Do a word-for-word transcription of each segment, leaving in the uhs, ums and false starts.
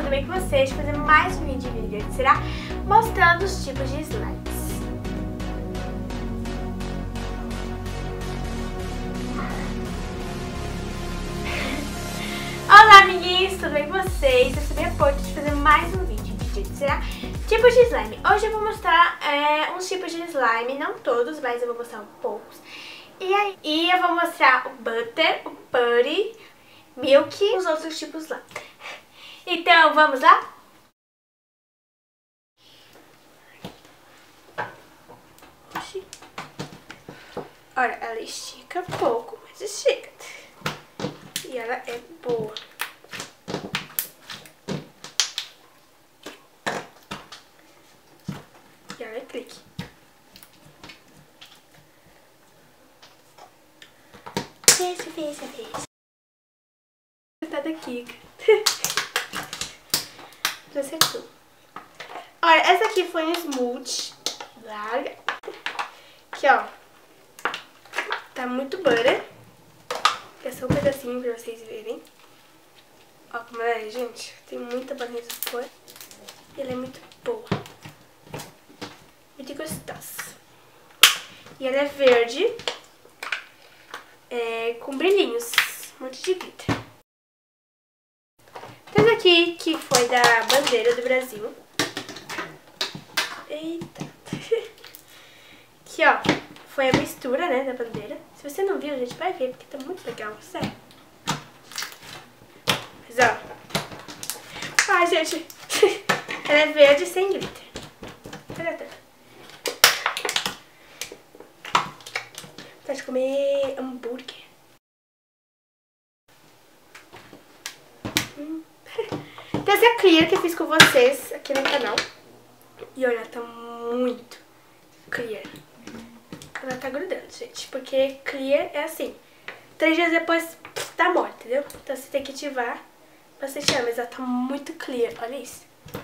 tudo bem com vocês? Fazer mais um vídeo, vídeo que será mostrando os tipos de slimes. Olá, amiguinhos, tudo bem com vocês? Eu sou a Ponte de fazer mais um vídeo, vídeo que será tipos de slime. Hoje eu vou mostrar é, uns tipos de slime, não todos, mas eu vou mostrar um poucos. E aí e eu vou mostrar o butter, o putty, milk e os outros tipos lá. Então, vamos lá? Olha, ela estica pouco, mas estica. E ela é boa. E ela é clique. Beijo, beijo, beijo. Tá daqui. Já acertou. Olha, essa aqui foi um smooth. Larga. Aqui, ó. Tá muito butter. É só um pedacinho pra vocês verem. Ó como ela é, gente. Tem muita balinha de cor. E ela é muito boa. Muito gostosa. E ela é verde. É, com brilhinhos. Um monte de glitter. Essa aqui, que foi da bandeira do Brasil. Eita. Aqui, ó. Foi a mistura, né, da bandeira. Se você não viu, a gente vai ver, porque tá muito legal, sério. Mas, ó. Ai, gente. Ela é verde sem glitter. Olha até. Pode comer hambúrguer. Hum. Tem essa clear que eu fiz com vocês aqui no canal. E olha, tá muito clear. Ela tá grudando, gente, porque clear é assim. Três dias depois tá morta, entendeu? Então você tem que ativar bastante ela, mas ela tá muito clear, olha isso.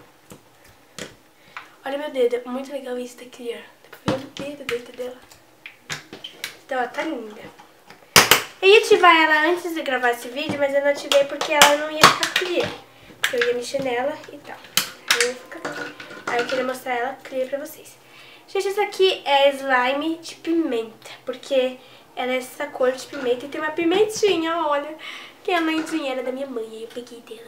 Olha meu dedo, é muito legal isso da clear. Dá pra ver o dedo dentro dela. Então ela tá linda. Eu ia ativar ela antes de gravar esse vídeo, mas eu não ativei porque ela não ia ficar clear. Porque eu ia mexer nela e tal. Aí, ia ficar... Aí eu queria mostrar ela clear pra vocês. Gente, essa aqui é slime de pimenta, porque ela é essa cor de pimenta e tem uma pimentinha, olha, que é a mãezinha, era da minha mãe, e eu peguei dela.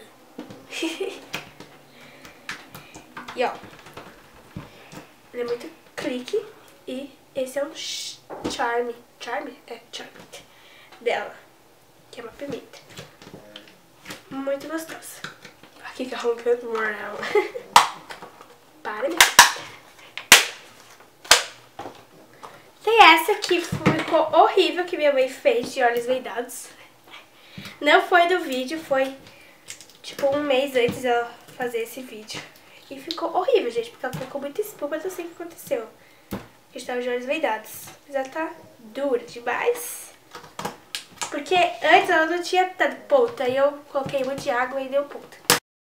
E ó, ela é muito clique e esse é um charme, charme? É, charme dela, que é uma pimenta. Muito gostosa. Aqui que é roncando moral. Para, minha filha. Tem essa que ficou horrível que minha mãe fez de olhos vendados. Não foi do vídeo, foi tipo um mês antes dela fazer esse vídeo. E ficou horrível, gente, porque ela ficou muito espuma, mas eu sei o que aconteceu. Eu estava de olhos vendados. Mas ela tá dura demais. Porque antes ela não tinha tanto ponto. Aí eu coloquei muito de água e deu ponto.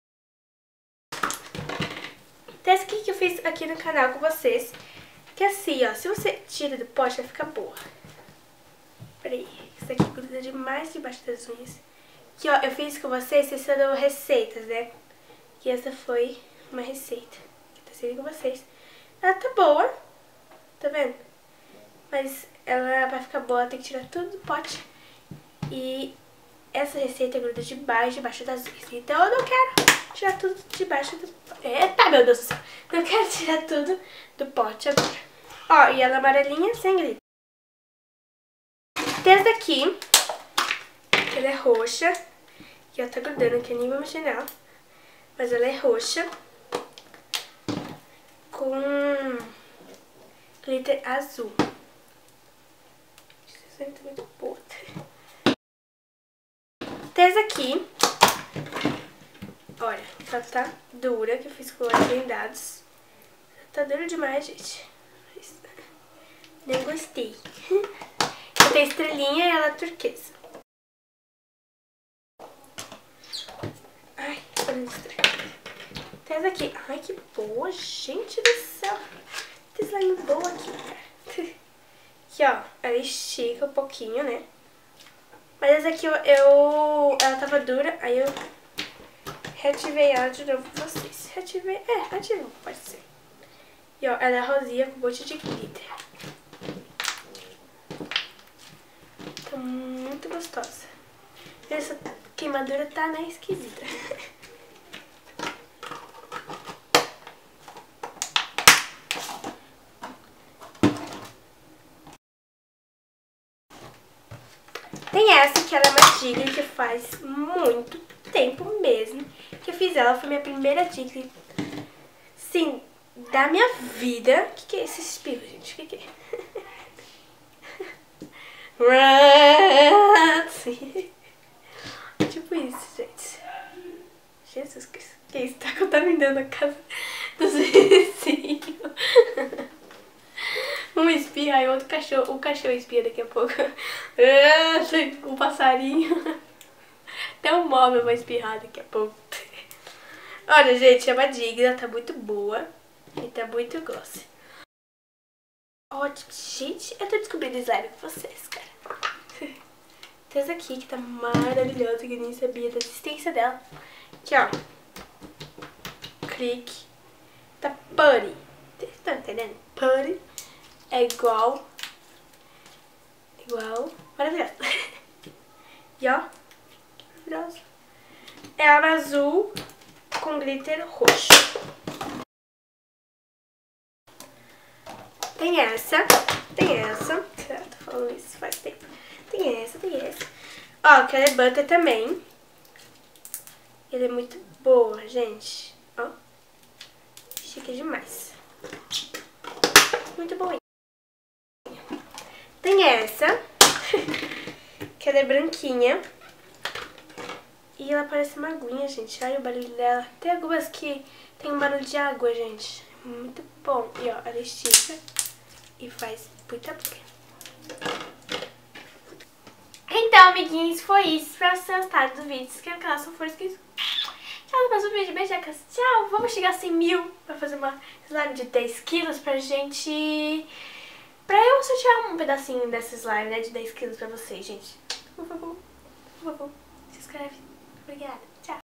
Tem essa aqui que eu fiz aqui no canal com vocês. Que assim, ó, se você tira do pote, vai ficar boa. Peraí, isso aqui gruda demais debaixo das unhas. Aqui, ó, eu fiz com vocês, vocês foram receitas, né? E essa foi uma receita que tá sendo com vocês. Ela tá boa, tá vendo? Mas ela vai ficar boa, tem que tirar tudo do pote. E essa receita gruda demais debaixo das unhas. Então eu não quero tirar tudo debaixo do pote. Eita, meu Deus do céu. Não quero tirar tudo do pote agora. Ó, e ela é amarelinha sem glitter. Tem essa daqui, que ela é roxa. E ela tá grudando aqui, eu nem vou mexer nela. Mas ela é roxa. Com glitter azul. Isso é muito boa. Tem essa aqui. Olha, ela tá dura, que eu fiz com olhos vendados. Tá dura demais, gente. Nem gostei. Eu tenho estrelinha e ela é turquesa. Ai, olha isso. Tem essa aqui. Ai, que boa, gente do céu. Tem slime boa aqui, cara. Aqui, ó. Ela estica um pouquinho, né? Mas essa aqui eu, eu... Ela tava dura, aí eu reativei ela de novo pra vocês. Reativei, é, ativou, pode ser. E ó, ela é rosinha com um monte de glitter. Tá muito gostosa. Essa queimadura tá, né, esquisita. Tem essa que ela é uma dica que faz muito tempo mesmo que eu fiz ela. Foi minha primeira dica, sim, da minha vida. O que, que é esse espirro, gente? O que, que é? Tipo isso, gente. Jesus Cristo. Que isso? Tá contaminando a casa dos vizinhos. Um espirra e outro cachorro. O cachorro espirra daqui a pouco. O passarinho. Até o móvel vai espirrar daqui a pouco. Olha, gente, é uma digna, tá muito boa. E tá muito glossy. Ótimo. Gente, eu tô descobrindo slime com vocês, cara. Tem essa aqui que tá maravilhosa, que eu nem sabia da existência dela. Aqui, ó. Clique. Tá putty. Vocês estão entendendo? Putty é igual. Igual. Maravilhosa. E ó. Maravilhosa. Ela é azul com glitter roxo. Tem essa. Tem essa. Eu tô falando isso faz tempo. Tem essa, tem essa. Ó, que ela é butter também. Ela é muito boa, gente. Ó. Chique demais. Muito boa. Tem essa. Que ela é branquinha. E ela parece uma aguinha, gente. Olha o barulho dela. Tem algumas que tem um barulho de água, gente. Muito bom. E ó, ela estica e faz muita boca. Então, amiguinhos, foi isso. Espero que vocês tenham gostado do vídeo. Se inscreva no canal se não for inscrito. Tchau, no próximo vídeo. Beijacas. Tchau. Vamos chegar a cem mil pra fazer uma slime de dez quilos pra gente... Pra eu sortear um pedacinho dessa slime, né, de dez quilos pra vocês, gente. Por favor, por favor, se inscreve. Obrigada.